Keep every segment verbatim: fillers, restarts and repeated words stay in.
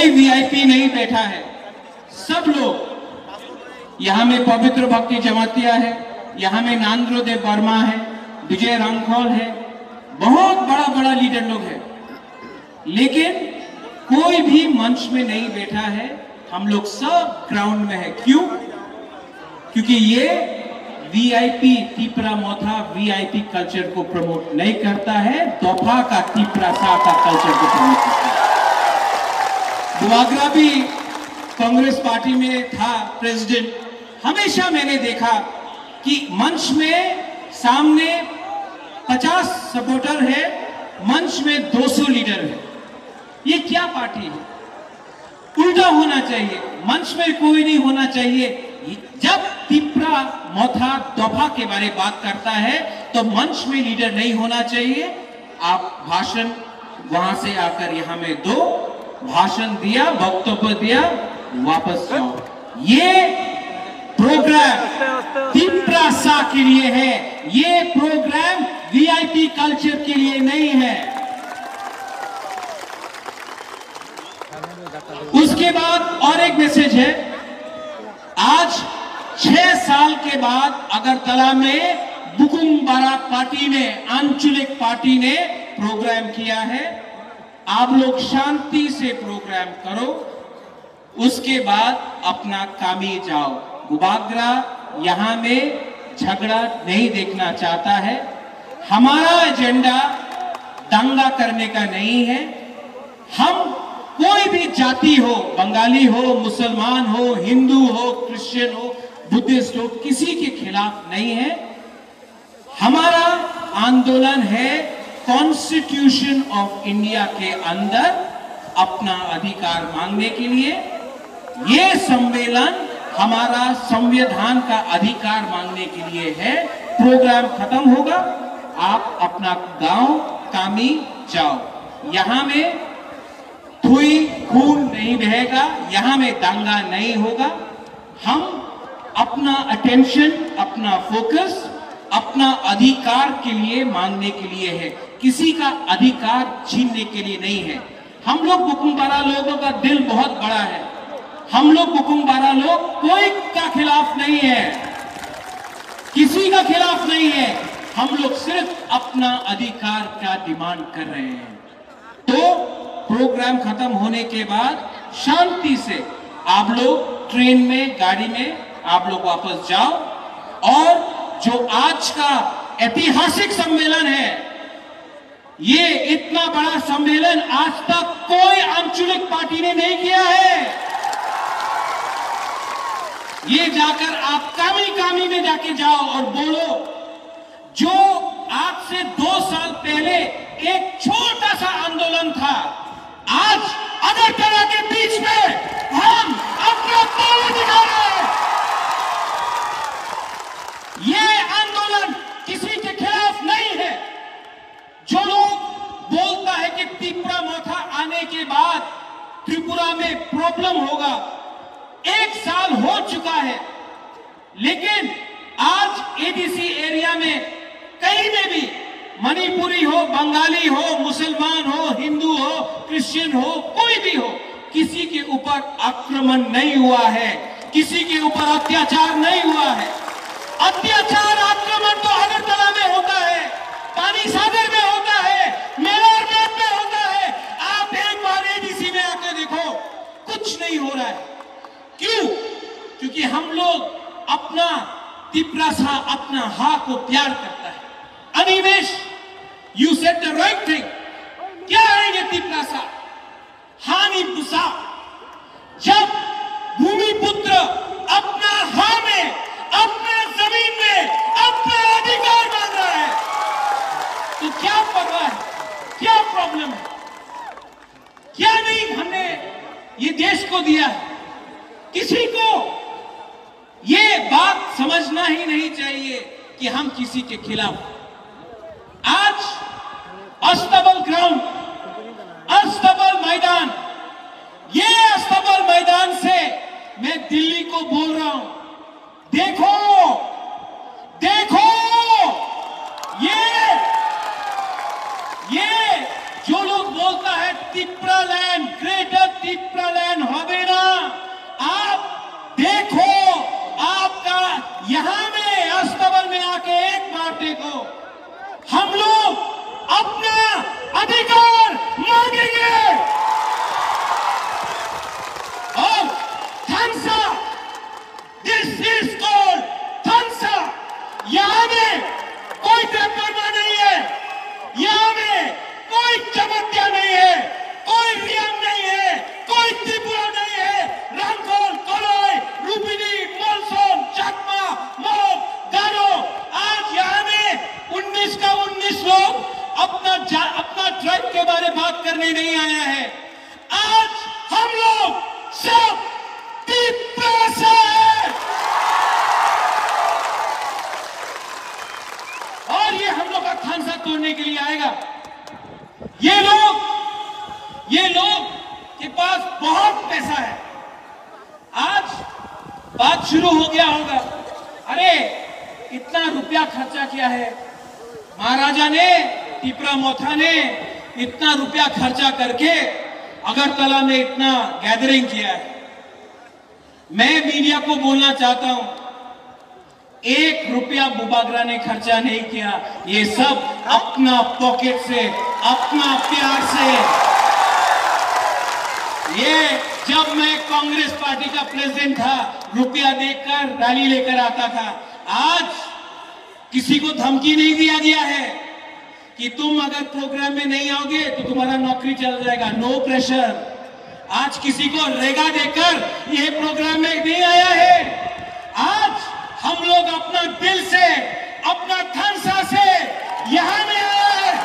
कोई वीआईपी नहीं बैठा है, सब लोग। यहाँ में पवित्र भक्ति जमातिया है, यहाँ में नांद्रोदेव वर्मा है, विजय रामखोल है, बहुत बड़ा बड़ा लीडर लोग है, लेकिन कोई भी मंच में नहीं बैठा है। हम लोग सब ग्राउंड में है। क्यों? क्योंकि ये VIP Tipra Motha VIP culture को प्रमोट नहीं करता है, दोफा का तिपरा सा का कल्चर को प्रमोट करता है। दुआगरा भी कांग्रेस पार्टी में था प्रेसिडेंट, हमेशा मैंने देखा कि मंच में सामने पचास सपोर्टर है, मंच में दो सौ लीडर है। ये क्या पार्टी है? उल्टा होना चाहिए, मंच में कोई नहीं होना चाहिए। जब तिपरा मोथा दोफा के बारे में बात करता है तो मंच में लीडर नहीं होना चाहिए। आप भाषण वहां से आकर यहां में दो, भाषण दिया, वक्तव्य दिया, वापस जाओ। ये प्रोग्राम तिपरा सा के लिए है, ये प्रोग्राम वीआईपी कल्चर के लिए नहीं है। उसके बाद और एक मैसेज है, आज छह साल के बाद अगरतला में बुकुम बारा पार्टी ने, आंचलिक पार्टी ने प्रोग्राम किया है। आप लोग शांति से प्रोग्राम करो, उसके बाद अपना कामी जाओ। गुबागरा यहां में झगड़ा नहीं देखना चाहता है। हमारा एजेंडा दंगा करने का नहीं है। हम कोई भी जाति हो, बंगाली हो, मुसलमान हो, हिंदू हो, क्रिश्चियन हो, बुद्धिस्ट हो, किसी के खिलाफ नहीं है। हमारा आंदोलन है कॉन्स्टिट्यूशन ऑफ इंडिया के अंदर अपना अधिकार मांगने के लिए। ये सम्मेलन हमारा संविधान का अधिकार मांगने के लिए है। प्रोग्राम खत्म होगा, आप अपना गांव कामी जाओ। यहां में थुई खून नहीं बहेगा, यहां में दंगा नहीं होगा। हम अपना अटेंशन, अपना फोकस अपना अधिकार के लिए मांगने के लिए है, किसी का अधिकार छीनने के लिए नहीं है। हम लोग बुकुम बारा लोगों का दिल बहुत बड़ा है। हम लोग बुकुम बारा लोग कोई का खिलाफ नहीं है, किसी का खिलाफ नहीं है। हम लोग सिर्फ अपना अधिकार का डिमांड कर रहे हैं। तो प्रोग्राम खत्म होने के बाद शांति से आप लोग ट्रेन में, गाड़ी में आप लोग वापस जाओ। और जो आज का ऐतिहासिक सम्मेलन है, ये इतना बड़ा सम्मेलन आज तक कोई आंचलिक पार्टी ने नहीं किया है। ये जाकर आप कामी कामी में जाके जाओ और बोलो, जो आज से दो साल पहले एक छोटा सा आंदोलन था, आज अगरतला के बीच में हम अपना पावर दिखा रहे हैं। ये आंदोलन किसी के खिलाफ नहीं है। जो लोग बोलता है कि तिपरा मोथा आने के बाद त्रिपुरा में प्रॉब्लम होगा, एक साल हो चुका है, लेकिन आज एडीसी एरिया में कहीं में भी मणिपुरी हो, बंगाली हो, मुसलमान हो, हिंदू हो, क्रिश्चियन हो, कोई भी हो, किसी के ऊपर आक्रमण नहीं हुआ है, किसी के ऊपर अत्याचार नहीं हुआ है। अत्याचार, आक्रमण तो अगरतला में होता है, पानी सागर में होता है, मेवाड़ में होता है। आप एक बार एडीसी में आकर देखो, कुछ नहीं हो रहा है। क्यों? क्योंकि हम लोग अपना तिपरा सा, अपना हा को प्यार करता है। Animesh, you said the right thing. क्या है ये तिपरा सा? हानि पुसा। जब भूमिपुत्र अपना हा में, अपने जमीन में अपना अधिकार मांग रहा है, तो क्या परवाह है? क्या प्रॉब्लम है? क्या नहीं हमने ये देश को दिया है? किसी को ये बात समझना ही नहीं चाहिए कि हम किसी के खिलाफ। आज अस्तबल ग्राउंड, अस्तबल मैदान, ये अस्तबल मैदान से मैं दिल्ली को बोल रहा हूं, देखो देखो, ये ये जो लोग बोलता है Tipra land, greater Tipra land, शुरू हो गया होगा, अरे इतना रुपया खर्चा किया है महाराजा ने, टिपरा मोथा ने इतना रुपया खर्चा करके अगरतला में इतना गैदरिंग किया है। मैं मीडिया को बोलना चाहता हूं, एक रुपया बुबागरा ने खर्चा नहीं किया, ये सब अपना पॉकेट से, अपना प्यार से। ये जब मैं कांग्रेस पार्टी का प्रेसिडेंट था, रुपया देकर रैली लेकर आता था। आज किसी को धमकी नहीं दिया गया है कि तुम अगर प्रोग्राम में नहीं आओगे तो तुम्हारा नौकरी चल जाएगा, नो प्रेशर। आज किसी को रेगा देकर यह प्रोग्राम में नहीं आया है। आज हम लोग अपना दिल से, अपना धनसा से यहां में आए हैं।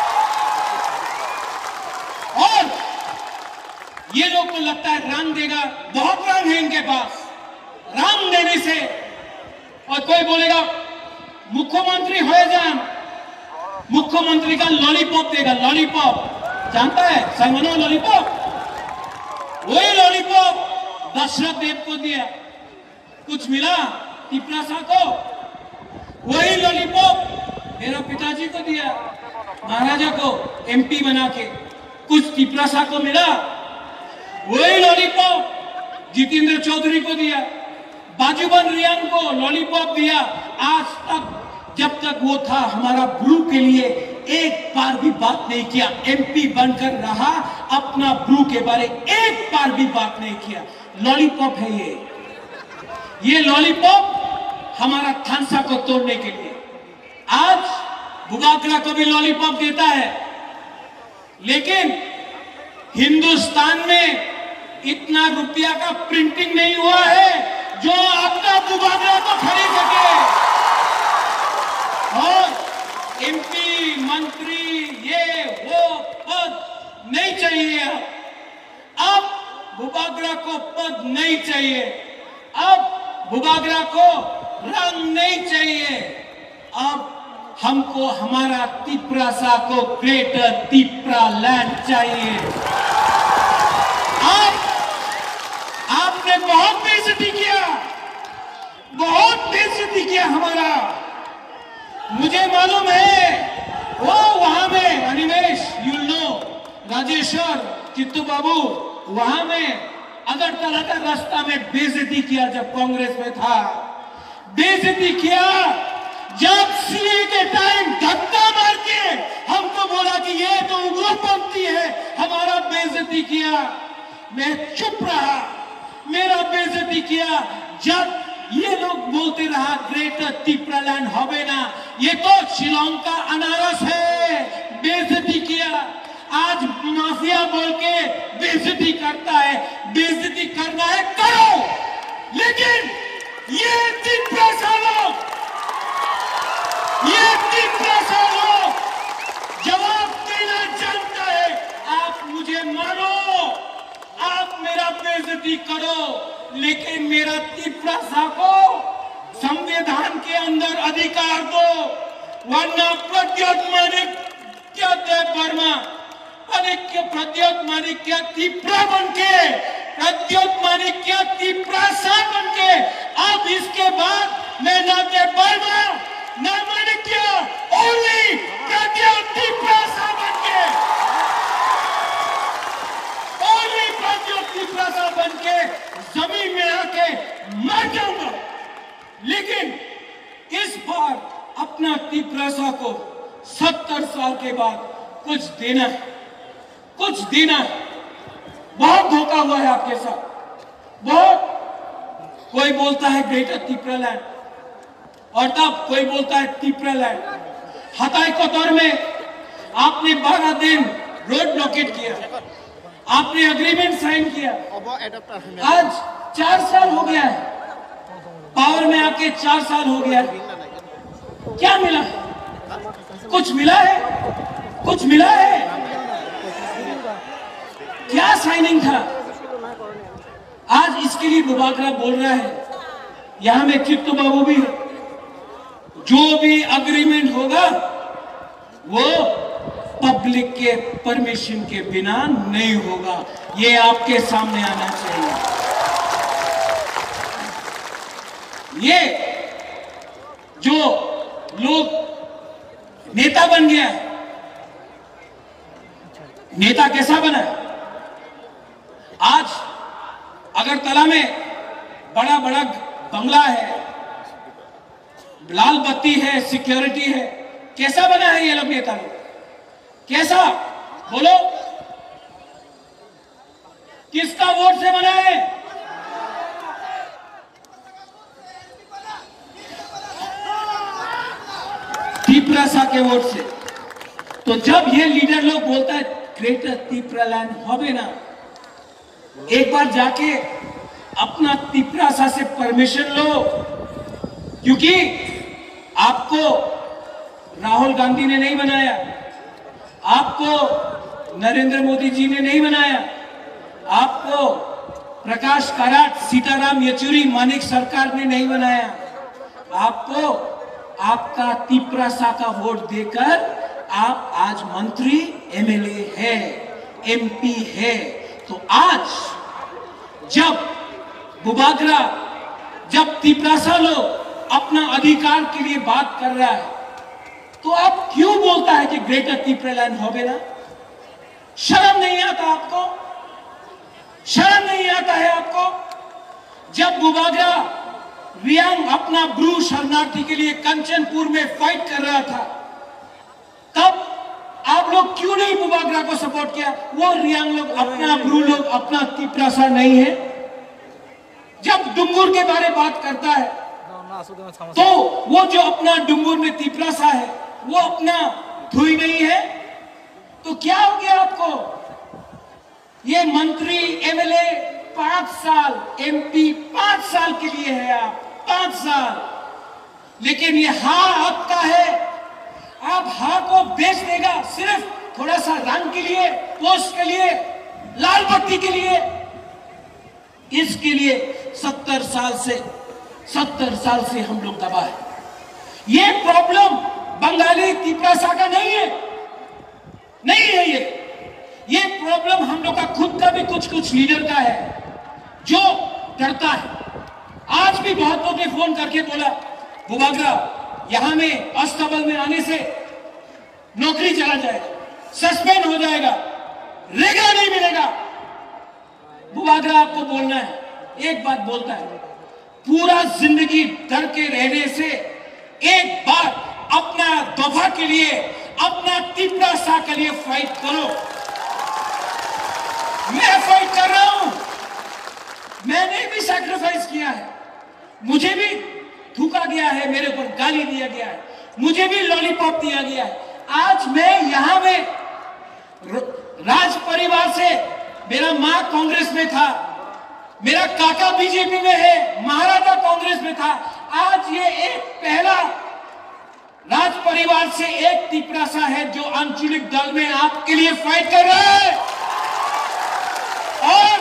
और ये लोग को लगता है रंग देगा, बहुत रंग है इनके पास। रंग देने से, और कोई बोलेगा मुख्यमंत्री हो जान, मुख्यमंत्री का लॉलीपॉप देगा, लॉलीपॉप जानता है संगनो लॉलीपॉप, वही लॉलीपॉप दशरथ देव को दिया, कुछ मिला टिपरासा को, वही लॉलीपॉप मेरा पिताजी को दिया, महाराजा को एमपी बना के, कुछ टिपरासा को मिला, वही लॉलीपॉप जितेंद्र चौधरी को दिया, बाजूबन रियान को लॉलीपॉप दिया। आज तक जब तक वो था हमारा ब्रू के लिए एक बार भी बात नहीं किया, एमपी बनकर रहा, अपना ब्रू के बारे एक बार भी बात नहीं किया। लॉलीपॉप है ये, ये लॉलीपॉप हमारा थानसा को तोड़ने के लिए। आज बुबागरा को भी लॉलीपॉप देता है, लेकिन हिंदुस्तान में इतना रुपया का प्रिंटिंग नहीं हुआ है जो अपना बुबागरा को खरीद सके। और एमपी, मंत्री, ये वो पद नहीं चाहिए। अब बुबागरा को पद नहीं चाहिए, अब बुबागरा को रंग नहीं चाहिए, अब हमको हमारा तिपरासा को ग्रेटर तिपरा लैंड चाहिए। आप आपने बहुत बेइज्जती किया, बहुत बेइज्जती किया हमारा, मुझे मालूम है। वो वहां में अनिमेश, यू नो, राजेश्वर, चित्तू बाबू वहां में अगरतला का रास्ता में बेइज्जती किया जब कांग्रेस में था, बेइज्जती किया जब सीए के टाइम धक्का मार के हमको बोला कि ये तो उग्रपंथी है, हमारा बेइज्जती किया। मैं चुप रहा, मेरा बेइज्जती किया जब ये लोग बोलते रहा ग्रेटर तिपरा लैंड होवे ना, ये तो शिलोंग का अनारस है, बेइज्जती किया। आज माफिया बोल के बेइज्जती करता है, बेइज्जती करना है करो, लेकिन ये तिपरासा लोग, ये तिपरासा लोग जवाब देना जानता है। आप मुझे मारो, आप मेरा बेइज्जती करो, लेकिन मेरा तिपरासा को संविधान के अंदर अधिकार दो, वरना प्रद्योत माणिक्य देव वर्मा प्रद्योत माणिक्य तिपरा बन के, प्रद्योत माणिक्य तिपरासा बन के, अब इसके बाद मैं ना देव वर्मा ना माणिक्य, ओनली प्रद्योत तिपरासा बन के, ओनली प्रद्योत तिपरासा बन के जमीन में आके मर जाऊंगा। लेकिन इस बार अपना तिपरासा को सत्तर साल के बाद कुछ देना है, कुछ देना है। बहुत धोखा हुआ है आपके साथ, बहुत। कोई बोलता है ग्रेटर तिपरा लैंड, और तब कोई बोलता है तिपरा लैंड। हताई कोतवार में आपने बारह दिन रोड ब्लॉकेट किया, आपने एग्रीमेंट साइन किया, आज चार साल हो गया है, पावर में आके चार साल हो गया है, क्या मिला? कुछ मिला है? कुछ मिला है? क्या साइनिंग था? आज इसके लिए बुबागरा बोल रहा है, यहां में चित्तू बाबू भी है, जो भी अग्रीमेंट होगा वो पब्लिक के परमिशन के बिना नहीं होगा, ये आपके सामने आना चाहिए। ये जो लोग नेता बन गया है, नेता कैसा बना है? आज अगरतला में बड़ा बड़ा बंगला है, लाल बत्ती है, सिक्योरिटी है, कैसा बना है ये लोग नेता लोग? कैसा बोलो, किसका वोट से बना है? तिपरासा के वोट से। तो जब ये लीडर लोग बोलता है ग्रेटर तिपरालैंड होवे ना, एक बार जाके अपना तिपरासा से परमिशन लो, क्योंकि आपको राहुल गांधी ने नहीं बनाया, आपको नरेंद्र मोदी जी ने नहीं बनाया, आपको प्रकाश काराट, सीताराम येचुरी, मानिक सरकार ने नहीं बनाया, आपको आपका तिपरासा का वोट देकर आप आज मंत्री, एमएलए है, एमपी है। तो आज जब बुबागरा, जब तिपरासा लोग अपना अधिकार के लिए बात कर रहा है, तो आप क्यों बोलता है कि ग्रेटर तिपरालैंड होवे ना? शर्म नहीं आता आपको? शर्म नहीं आता है आपको? जब बुबागरा रियांग अपना ब्रू शरणार्थी के लिए कंचनपुर में फाइट कर रहा था, तब आप लोग क्यों नहीं बुबागरा को सपोर्ट किया? वो रियांग लोग अपना, ब्रू लोग अपना तिपरासा नहीं है। जब डुंगुर के बारे में बात करता है तो वो जो अपना डुंगुर में तिपरासा है वो अपना धुई नहीं है। तो क्या हो गया आपको? ये मंत्री, एमएलए पांच साल, एमपी पांच साल के लिए है, आप पांच साल। लेकिन ये हाँ आपका है, आप हाँ को बेच देगा सिर्फ थोड़ा सा रंग के लिए, पोस्ट के लिए, लाल बत्ती के लिए। इसके लिए सत्तर साल से सत्तर साल से हम लोग दबा है। ये प्रॉब्लम बंगाली तिपरासा का नहीं है, नहीं है ये ये प्रॉब्लम हम लोग का खुद का भी कुछ कुछ लीडर का है जो डरता है। आज भी बहुत लोगों ने फोन करके बोला बुबागरा यहां में अस्तबल में आने से नौकरी चला जाएगा, सस्पेंड हो जाएगा, रेगा नहीं मिलेगा। बुबागरा आपको बोलना है, एक बात बोलता है, पूरा जिंदगी डर के रहने से एक बार अपना दफा के लिए, अपना तिपरासा के लिए फाइट करो। मैं फाइट कर रहा हूं, मैंने भी सैक्रिफाइस किया है, मुझे भी थूका गया है, मेरे ऊपर गाली दिया गया है, मुझे भी लॉलीपॉप दिया गया है। आज मैं यहां में राज परिवार से, मेरा मां कांग्रेस में था, मेरा काका बीजेपी में है, महाराजा कांग्रेस में था। आज ये एक पहला राज परिवार से एक तिपरासा है जो आंचलिक दल में आपके लिए फाइट कर रहा है। और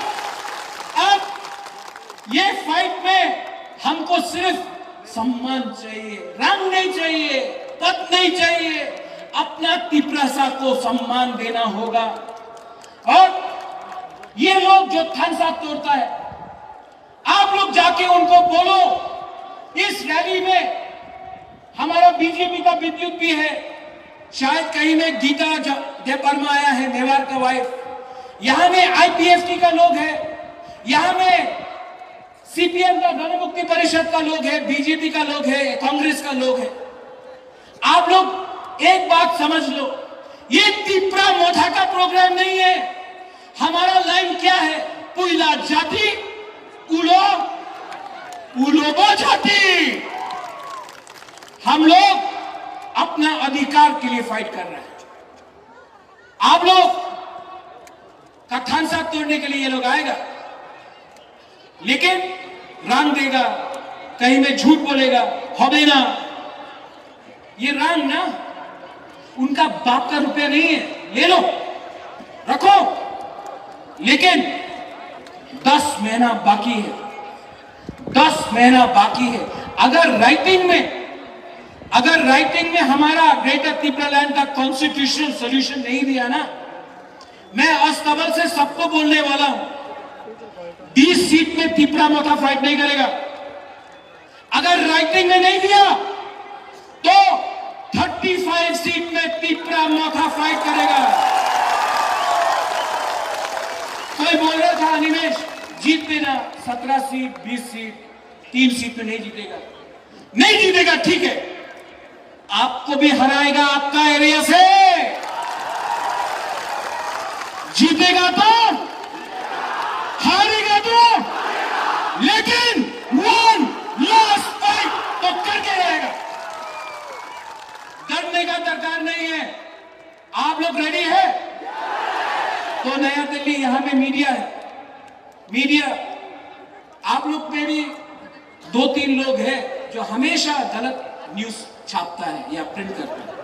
अब ये फाइट में हमको सिर्फ सम्मान चाहिए, रंग नहीं चाहिए, पद नहीं चाहिए, अपना तिपरासा को सम्मान देना होगा। और ये लोग जो थानसा तोड़ता है, आप लोग जाके उनको बोलो, इस रैली में हमारा बीजेपी का विद्युत भी है, शायद कहीं में गीता देवर्मा आया है, नेवार का वाइफ, यहां में आईपीएफटी का लोग है, यहां में सीपीएम का जनमुक्ति परिषद का लोग है, बीजेपी का लोग है, कांग्रेस का लोग है। आप लोग एक बात समझ लो, ये तिपरा मोथा का प्रोग्राम नहीं है। हमारा लाइन क्या है? पुइला जाति उलो उलोबो जाति। हम लोग अपना अधिकार के लिए फाइट कर रहे हैं। आप लोग का थानसा तोड़ने के लिए ये लोग आएगा, लेकिन रंग देगा, कहीं में झूठ बोलेगा, हो देना। ये रंग ना उनका बाप का रुपया नहीं है, ले लो रखो, लेकिन दस महीना बाकी है, दस महीना बाकी है। अगर राइटिंग में अगर राइटिंग में हमारा ग्रेटर तिपरालैंड का कॉन्स्टिट्यूशनल सॉल्यूशन नहीं दिया ना, मैं अस्तबल से सबको बोलने वाला हूं, बीस सीट में तिपरा मोथा फाइट नहीं करेगा। अगर राइटिंग में नहीं दिया तो पैंतीस सीट में तिपरा मोथा फाइट करेगा। कोई बोल रहा था अनिमेश जीत देना सत्रह सीट बीस सीट, तीन सीट में नहीं जीतेगा, नहीं जीतेगा, ठीक है, आपको भी हराएगा आपका एरिया से, जीतेगा तो, हारेगा तो, लेकिन वन लास्ट फाइट तो करके रहेगा। डरने का दरकार नहीं है। आप लोग रेडी है? तो नया दिल्ली, यहां में मीडिया है, मीडिया आप लोग में भी दो तीन लोग हैं जो हमेशा गलत न्यूज छापता है या प्रिंट करता है।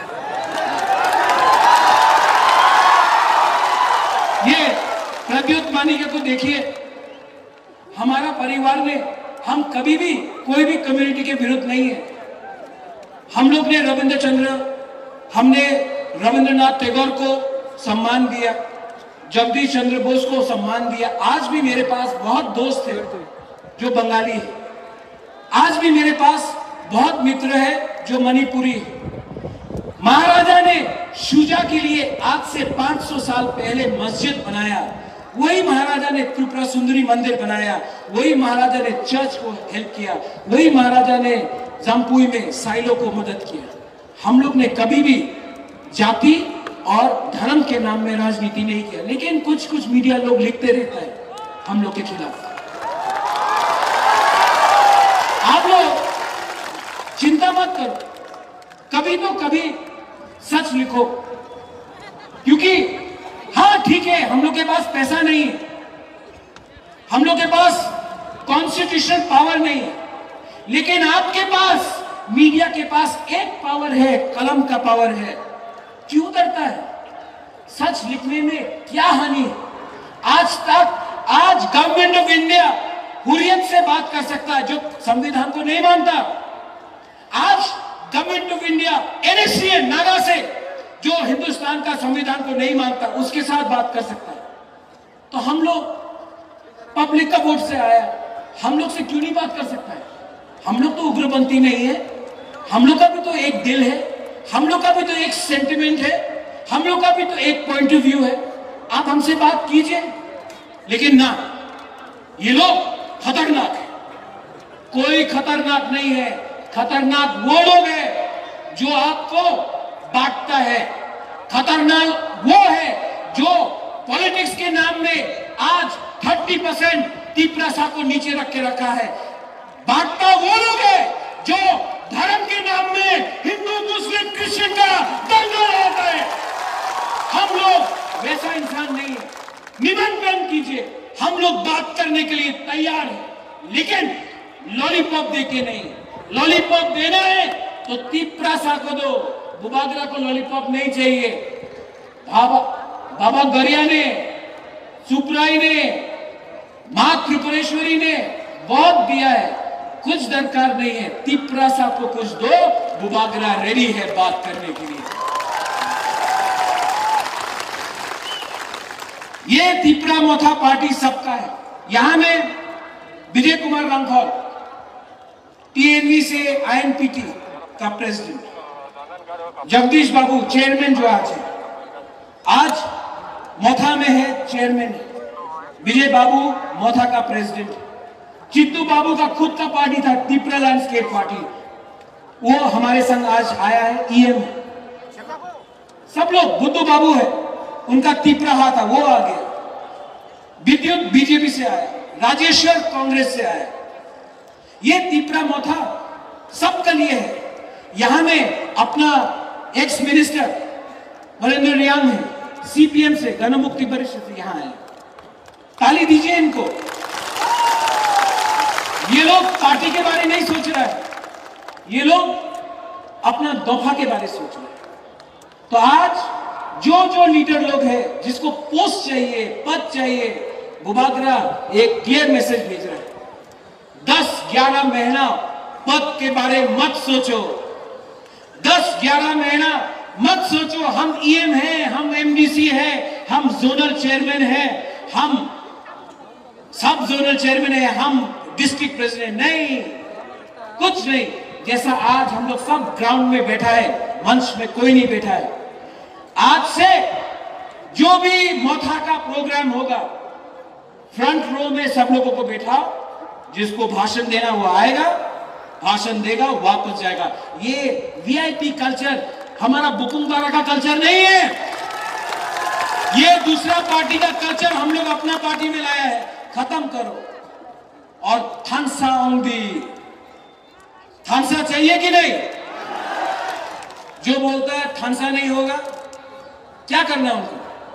ये प्रद्युत मानिके को देखिए, हमारा परिवार में हम कभी भी कोई भी कम्युनिटी के विरुद्ध नहीं है। हम लोग ने रविंद्र चंद्र, हमने रविंद्रनाथ टैगोर को सम्मान दिया, जगदीश चंद्र बोस को सम्मान दिया। आज भी मेरे पास बहुत दोस्त हैं जो बंगाली है, आज भी मेरे पास बहुत मित्र है जो मणिपुरी है। महाराजा ने शुजा के लिए आज से पांच सौ साल पहले मस्जिद बनाया, वही महाराजा ने त्रिपुरा सुंदरी मंदिर बनाया, वही महाराजा ने चर्च को हेल्प किया, वही महाराजा ने जमपुई में साइलो को मदद किया। हम लोग ने कभी भी जाति और धर्म के नाम में राजनीति नहीं किया, लेकिन कुछ कुछ मीडिया लोग लिखते रहता है हम लोग के खिलाफ। आप लोग चिंता मत करो, कभी तो कभी सच लिखो, क्योंकि हाँ ठीक है, हम लोग के पास पैसा नहीं है, हम लोग के पास कॉन्स्टिट्यूशन पावर नहीं है, लेकिन आपके पास, मीडिया के पास एक पावर है, कलम का पावर है। क्यों डरता है? सच लिखने में क्या हानि है? आज तक आज गवर्नमेंट ऑफ इंडिया हुर्रियत से बात कर सकता है जो संविधान को नहीं मानता। आज government of India NSCA Naga से जो हिंदुस्तान का संविधान को नहीं मानता उसके साथ बात कर सकता है। तो हम लोग पब्लिक का वोट से आया, हम लोग से क्यों नहीं बात कर सकता है? हम लोग तो उग्रपंथी नहीं है, हम लोग का भी तो एक दिल है, हम लोग का भी तो एक सेंटिमेंट है, हम लोग का भी तो एक पॉइंट ऑफ व्यू है। आप हमसे बात कीजिए, लेकिन ना, ये लोग खतरनाक है। कोई खतरनाक नहीं है, खतरनाक वो लोग हैं जो आपको बांटता है, खतरनाक वो है जो पॉलिटिक्स के नाम में आज तीस परसेंट तिपरासा को नीचे रख के रखा है। बांटता वो लोग है जो धर्म के नाम में हिंदू मुस्लिम क्रिश्चियन का दंगा लगाता है। हम लोग वैसा इंसान नहीं है। निमंत्रण कीजिए, हम लोग बात करने के लिए तैयार हैं, लेकिन लॉलीपॉप देके नहीं। लॉलीपॉप देना है तो तिपरासा को दो, बुबागरा को लॉलीपॉप नहीं चाहिए। बाबा बाबा गरिया ने, सुपराई ने, मां त्रिपुरेश्वरी ने बहुत दिया है, कुछ दरकार नहीं है। तिपरासा को कुछ दो, बुबागरा रेडी है बात करने के लिए। ये तिपरा मोथा पार्टी सबका है। यहां में विजय कुमार रांखौल टीएनवी से आईएनपीटी का प्रेसिडेंट, जगदीश बाबू चेयरमैन जो आज है, आज मोथा में है चेयरमैन, विजय बाबू मोथा का प्रेसिडेंट, चित्तू बाबू का खुद का पार्टी था तिपरा लैंडस्केप पार्टी, वो हमारे संग आज आया है, ईएम है। सब लोग, बुद्धू बाबू है, उनका तिपरा था, वो आ गया। विद्युत बीजेपी से आया, राजेश्वर कांग्रेस से आया। ये तिपरा मोथा सबके लिए है। यहां में अपना एक्स मिनिस्टर वरेंद्र रियांग है, सीपीएम से, गण मुक्ति परिषद से यहां आए। ताली दीजिए इनको। ये लोग पार्टी के बारे में नहीं सोच रहा है, ये लोग अपना दफा के बारे में सोच रहे हैं। तो आज जो जो लीडर लोग हैं, जिसको पोस्ट चाहिए, पद चाहिए, बुबागरा एक क्लियर मैसेज भेज रहे हैं, दस ग्यारह महीना पद के बारे में मत सोचो, दस ग्यारह महीना मत सोचो हम ईएम हैं, हम एमडीसी हैं, हम जोनल चेयरमैन हैं, हम सब जोनल चेयरमैन हैं, हम डिस्ट्रिक्ट प्रेसिडेंट नहीं। कुछ नहीं। जैसा आज हम लोग सब ग्राउंड में बैठा है, मंच में कोई नहीं बैठा है। आज से जो भी मोथा का प्रोग्राम होगा, फ्रंट रो में सब लोगों को बैठाओ, जिसको भाषण देना वो आएगा, भाषण देगा, वापस जाएगा। ये वीआईपी कल्चर हमारा बुकुंग बारा का कल्चर नहीं है, ये दूसरा पार्टी का कल्चर हम लोग अपना पार्टी में लाया है। खत्म करो। और थानसा ओंदी, थानसा चाहिए कि नहीं? जो बोलता है थानसा नहीं होगा, क्या करना उनको?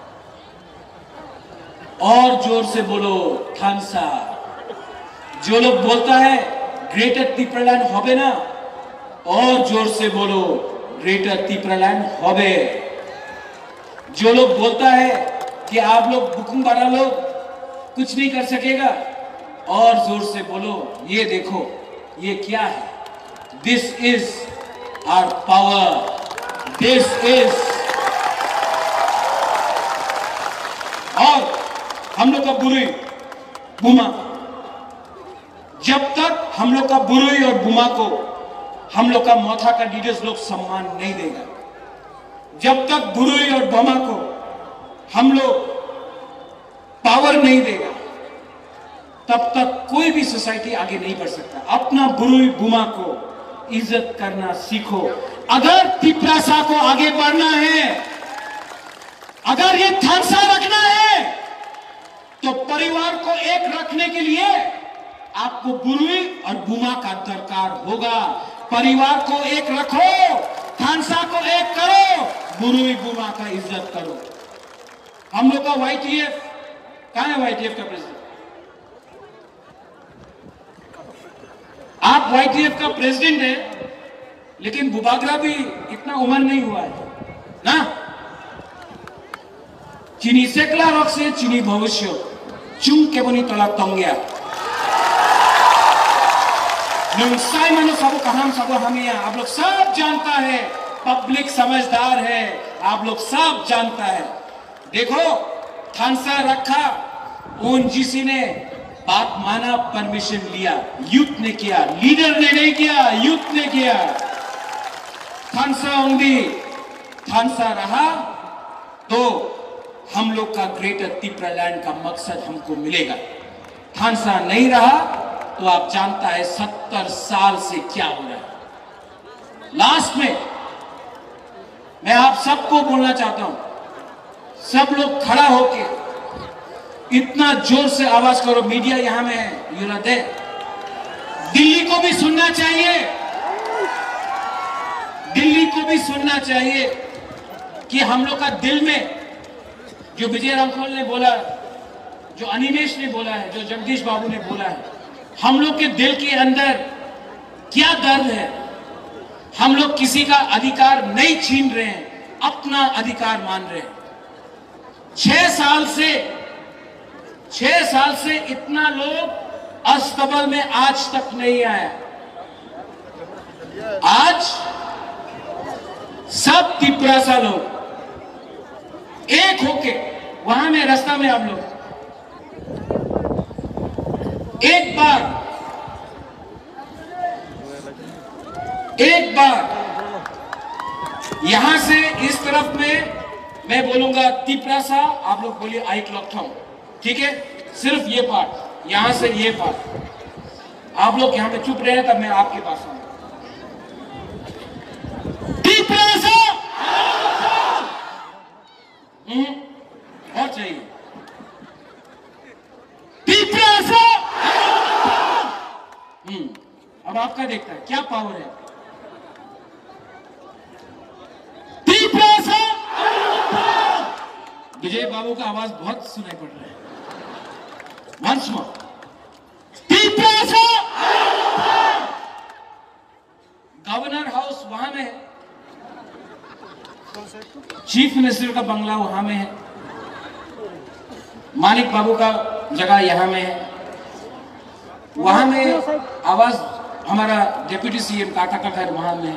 और जोर से बोलो थानसा। जो लोग बोलता है ग्रेटर त्रिपुरालैंड होबे ना, और जोर से बोलो ग्रेटर त्रिपुरालैंड होबे। जो लोग बोलता है कि आप लोग बुकुंग बारा लोग कुछ नहीं कर सकेगा, और जोर से बोलो ये देखो ये क्या है, this is our power, this is. और हम लोग का बुरुई बुमा, जब तक हम लोग का बुरुई और बुमा को हम लोग का मोथा का लीडर्स लोग सम्मान नहीं देगा, जब तक बुरुई और बुमा को हम लोग पावर नहीं देगा, तब तक कोई भी सोसाइटी आगे नहीं बढ़ सकता। अपना बुरुई बुमा को इज्जत करना सीखो। अगर तिपरासा को आगे बढ़ना है, अगर ये थानसा रखना है, तो परिवार को एक रखने के लिए आपको बुरुई और बुमा का दरकार होगा। परिवार को एक रखो, थानसा को एक करो, बुरुई बुमा का इज्जत करो। हम लोग का वाईटीएफ कहां है? वाईटीएफ का प्रेसिडेंट, आप वाईटीएफ का प्रेसिडेंट है, लेकिन बुबागरा भी इतना उम्र नहीं हुआ है ना। चीनी सेकला रख से चीनी भविष्य चुम के बनी तला तंगिया मानो सब कहां सब हम आप लोग सब जानता है, पब्लिक समझदार है, आप लोग सब जानता है। देखो थानसा रखा, ओएनजीसी ने बात माना, परमिशन लिया, यूथ ने किया, लीडर ने नहीं किया, यूथ ने किया। थानसा ओंदी, थानसा रहा तो हम लोग का ग्रेटर त्रिपुरालैंड का मकसद हमको मिलेगा। थानसा नहीं रहा तो आप जानता है सत्तर साल से क्या हो रहा है। लास्ट में मैं आप सबको बोलना चाहता हूं, सब लोग खड़ा होके इतना जोर से आवाज करो। मीडिया यहां में है, यू नो दे, दिल्ली को भी सुनना चाहिए, दिल्ली को भी सुनना चाहिए कि हम लोग का दिल में जो विजय रामखोल ने बोला, जो अनिमेश ने बोला है, जो जगदीश बाबू ने बोला है, हम लोग के दिल के अंदर क्या दर्द है। हम लोग किसी का अधिकार नहीं छीन रहे हैं, अपना अधिकार मान रहे हैं। छह साल से छह साल से इतना लोग अस्तबल में आज तक नहीं आया। आज सब तिपरासा लोग एक होके वहां में रास्ता में आप लोग एक बार एक बार यहां से इस तरफ में मैं बोलूंगा तिपरासा, आप लोग बोलिए आई क्लॉक, ठीक है? सिर्फ ये पार्ट, यहां से ये पार्ट, आप लोग यहां पे चुप रहे तब मैं आपके पास आऊंगा। तिपरासा और चाहिए तिपरासा। हम्म अब आपका देखता है क्या पावर है। तिपरासा, विजय बाबू का आवाज बहुत सुनाई पड़ रहा है। Once more, Tiprasa. Governor house वहां में है, चीफ मिनिस्टर का बंगला वहां में है, मानिक बाबू का जगह यहां में है। वहां में आवाज हमारा डिप्टी सीएम काका का घर वहां में है।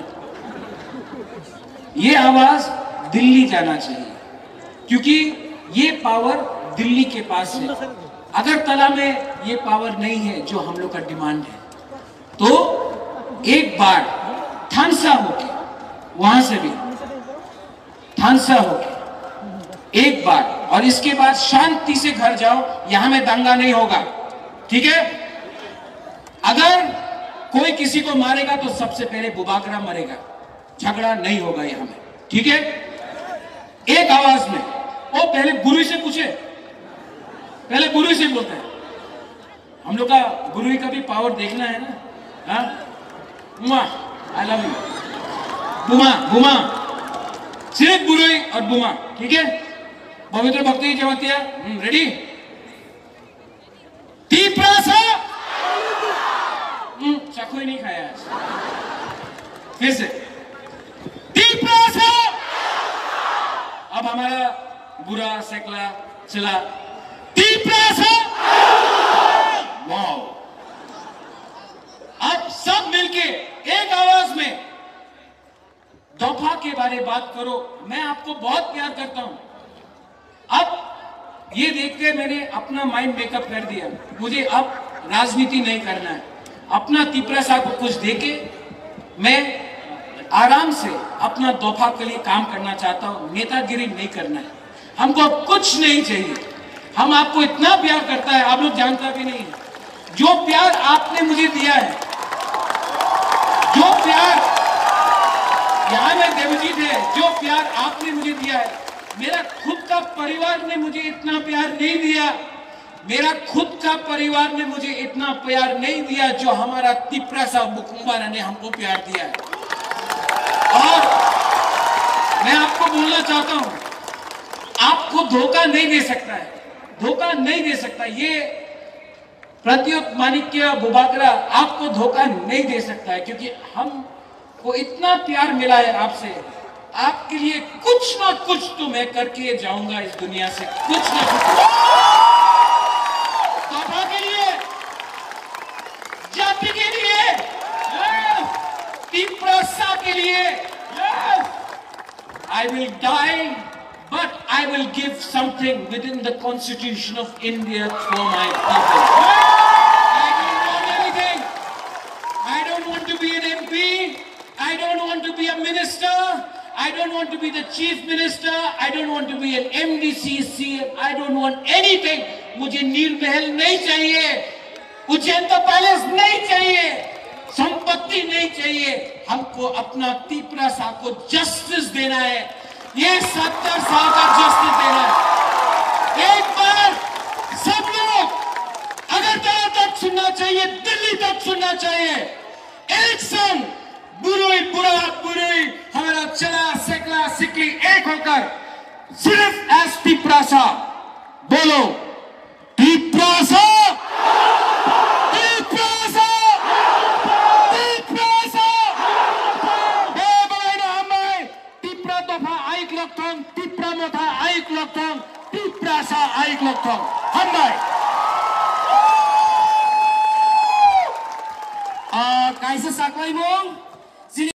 ये आवाज दिल्ली जाना चाहिए, क्योंकि ये पावर दिल्ली के पास है। अगर तला में ये पावर नहीं है जो हम लोग का डिमांड है, तो एक बार थानसा होके, वहां से भी थानसा होके एक बार, और इसके बाद शांति से घर जाओ, यहां में दंगा नहीं होगा, ठीक है? अगर कोई किसी को मारेगा तो सबसे पहले बुबाकरा मरेगा, झगड़ा नहीं होगा यहां में, ठीक है? एक आवाज में। वो पहले गुरु से पूछे, पहले गुरु से बोलते हैं। हम लोग का गुरु का भी पावर देखना है ना। हाँ, बुमा, आई लव यू, बुमा बुमा, सिर्फ गुरु और बुमा, ठीक है? पवित्र भक्ति जमतिया, रेडी? तीप्रासा, चाकू ही नहीं खाया आज। फिर से तीप्रासा। अब हमारा बुरा सेकला चला, तीप्रासा। वाओ, अब सब मिलके एक आवाज में दोफा के बारे बात करो। मैं आपको बहुत प्यार करता हूं। अब ये देख के मैंने अपना माइंड मेकअप कर दिया, मुझे अब राजनीति नहीं करना है। अपना तीप्रासा को कुछ देके मैं आराम से अपना दोफा के लिए काम करना चाहता हूं। नेतागिरी नहीं करना है हमको, कुछ नहीं चाहिए। हम आपको इतना प्यार करता है, आप लोग जानता भी नहीं है। जो प्यार आपने मुझे दिया है, जो प्यार यहां में देवजीत है, जो प्यार आपने मुझे दिया है, मेरा खुद का परिवार ने मुझे इतना प्यार नहीं दिया। मेरा खुद का परिवार ने मुझे इतना प्यार नहीं दिया जो हमारा तीप्रासा बुकुम्बारा ने हमको प्यार दिया है। और मैं आपको बोलना चाहता हूं, आपको धोखा नहीं दे सकता है, धोखा नहीं दे सकता। ये प्रत्युत माणिक्य बुबाकरा आपको धोखा नहीं दे सकता है, क्योंकि हमको इतना प्यार मिला है आपसे। आपके लिए कुछ ना कुछ तो मैं करके जाऊंगा इस दुनिया से, कुछ ना कुछ। दोफा के लिए, जाति के लिए, तीप्रासा के लिए, I will die, but I will give something within the Constitution of India for my people. I don't want anything. I don't want to be an M P. I don't want to be a minister. I don't want to be the chief minister. I don't want to be an M D C, C M. I don't want anything. मुझे नील महल नहीं चाहिए, उज्जैन का palace नहीं चाहिए, संपत्ति नहीं चाहिए। हमको अपना तीप्रासा को जस्टिस देना है। ये सत्तर साल का जस्टिस देना है। एक बार सब लोग अगरतला तक सुनना चाहिए, दिल्ली तक सुनना चाहिए। एक संग बुरुई बुरा बुरुई हमारा चला सेकला सिकली एक होकर सिर्फ एस तीप्रासा बोलो, तीप्रासा, तीप्रासा, तीप्रासा। ए बलाइना हमाय तीप्रा दोफा आइक लोकथों, तीप्रा मोथा आइक लोकथों, तीप्रासा आइक लोकथों हमाय। आ कैसे साकलाई बोल?